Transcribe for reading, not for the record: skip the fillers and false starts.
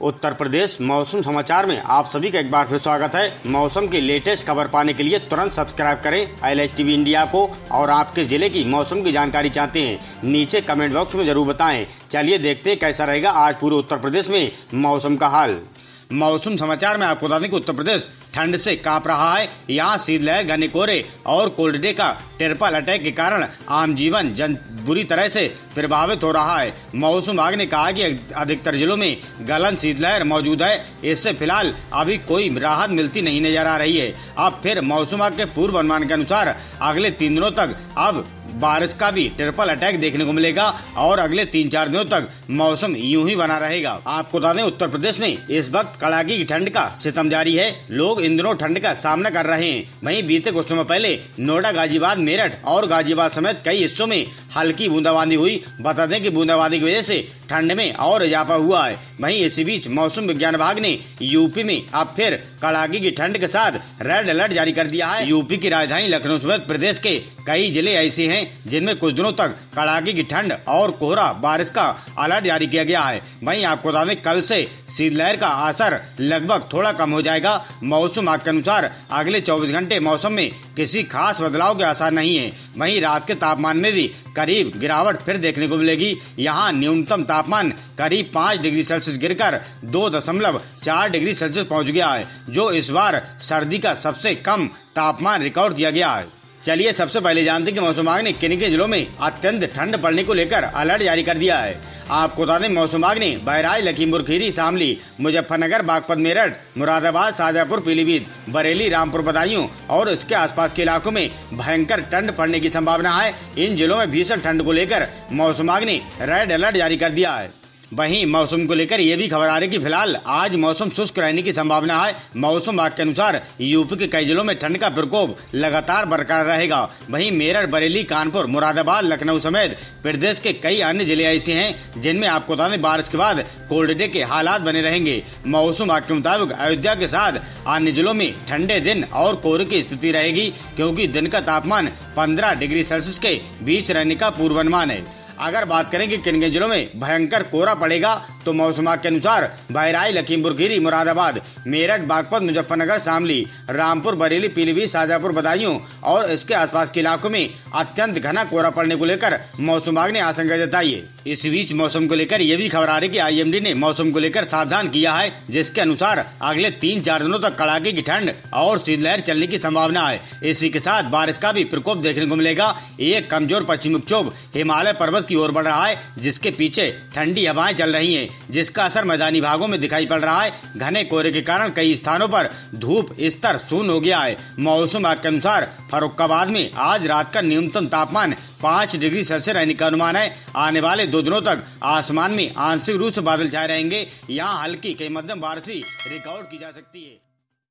उत्तर प्रदेश मौसम समाचार में आप सभी का एक बार फिर स्वागत है। मौसम की लेटेस्ट खबर पाने के लिए तुरंत सब्सक्राइब करें LHTV इंडिया को। और आपके जिले की मौसम की जानकारी चाहते हैं नीचे कमेंट बॉक्स में जरूर बताएं। चलिए देखते हैं कैसा रहेगा आज पूरे उत्तर प्रदेश में मौसम का हाल। मौसम समाचार में आपको बता दें कि उत्तर प्रदेश ठंड से कांप रहा है। यहाँ शीतलहर, घने कोहरे और कोल्ड डे का ट्रिपल अटैक के कारण आम जीवन बुरी तरह से प्रभावित हो रहा है। मौसम विभाग ने कहा कि अधिकतर जिलों में गलन शीतलहर मौजूद है। इससे फिलहाल अभी कोई राहत मिलती नहीं नजर आ रही है। अब फिर मौसम विभाग के पूर्व अनुमान के अनुसार अगले 3 दिनों तक अब बारिश का भी ट्रिपल अटैक देखने को मिलेगा और अगले 3-4 दिनों तक मौसम यूं ही बना रहेगा। आपको बता दें उत्तर प्रदेश में इस वक्त कड़ाके की ठंड का सितम जारी है। लोग इन दिनों ठंड का सामना कर रहे हैं। वहीं बीते कुछ समय पहले नोएडा, गाजियाबाद, मेरठ और गाजियाबाद समेत कई हिस्सों में हल्की बूंदाबांदी हुई। बता दें कि बूंदाबांदी की वजह से ठंड में और इजाफा हुआ है। वहीं इसी बीच मौसम विज्ञान विभाग ने यूपी में अब फिर कड़ाके की ठंड के साथ रेड अलर्ट जारी कर दिया है। यूपी की राजधानी लखनऊ समेत प्रदेश के कई जिले ऐसे हैं जिनमें कुछ दिनों तक कड़ाके की ठंड और कोहरा बारिश का अलर्ट जारी किया गया है। वहीं आपको बता दें कल से शीतलहर का असर लगभग थोड़ा कम हो जाएगा। मौसम विभाग के अनुसार अगले 24 घंटे मौसम में किसी खास बदलाव के आसार नहीं है। वहीं रात के तापमान में भी करीब गिरावट फिर देखने को मिलेगी। यहाँ न्यूनतम तापमान करीब 5 डिग्री सेल्सियस गिरकर 2.4 डिग्री सेल्सियस पहुँच गया है, जो इस बार सर्दी का सबसे कम तापमान रिकॉर्ड किया गया है। चलिए सबसे पहले जानते हैं कि मौसम विभाग ने किन जिलों में अत्यंत ठंड पड़ने को लेकर अलर्ट जारी कर दिया है। आपको बता दें मौसम विभाग ने बहराइच, लखीमपुर खीरी, शामली, मुजफ्फरनगर, बागपत, मेरठ, मुरादाबाद, शाजापुर, पीलीभीत, बरेली, रामपुर, बदायूं और इसके आसपास के इलाकों में भयंकर ठंड पड़ने की संभावना है। इन जिलों में भीषण ठंड को लेकर मौसम विभाग ने रेड अलर्ट जारी कर दिया है। वहीं मौसम को लेकर ये भी खबर आ रही है कि फिलहाल आज मौसम शुष्क रहने की संभावना है। मौसम विभाग के अनुसार यूपी के कई जिलों में ठंड का प्रकोप लगातार बरकरार रहेगा। वहीं मेरठ, बरेली, कानपुर, मुरादाबाद, लखनऊ समेत प्रदेश के कई अन्य जिले ऐसे हैं जिनमें आपको बता दें बारिश के बाद कोल्ड डे के हालात बने रहेंगे। मौसम विभाग के मुताबिक अयोध्या के साथ अन्य जिलों में ठंडे दिन और कोहरे की स्थिति रहेगी, क्योंकि दिन का तापमान 15 डिग्री सेल्सियस के बीच रहने का पूर्वानुमान है। अगर बात करें कि किन जिलों में भयंकर कोहरा पड़ेगा तो मौसम विभाग के अनुसार बहराइच, लखीमपुर खीरी, मुरादाबाद, मेरठ, बागपत, मुजफ्फरनगर, शामली, रामपुर, बरेली, पीलीभीत, शाजापुर, बदायूं और इसके आसपास के इलाकों में अत्यंत घना कोहरा पड़ने को लेकर मौसम विभाग ने आशंका जताई है। इस बीच मौसम को लेकर ये भी खबर आ रही है कि IMD ने मौसम को लेकर सावधान किया है, जिसके अनुसार अगले 3-4 दिनों तक कड़ाके की ठंड और शीतलहर चलने की संभावना है। इसी के साथ बारिश का भी प्रकोप देखने को मिलेगा। एक कमजोर पश्चिमी विक्षोभ हिमालय पर्वत की ओर बढ़ रहा है, जिसके पीछे ठंडी हवाएं चल रही हैं, जिसका असर मैदानी भागों में दिखाई पड़ रहा है। घने कोहरे के कारण कई स्थानों पर धूप स्तर शून्य हो गया है। मौसम विभाग के अनुसार फर्रुखाबाद में आज रात का न्यूनतम तापमान 5 डिग्री सेल्सियस रहने का अनुमान है। आने वाले 2 दिनों तक आसमान में आंशिक रूप से बादल छाए रहेंगे। यहाँ हल्की कई मध्यम बारिश भी रिकॉर्ड की जा सकती है।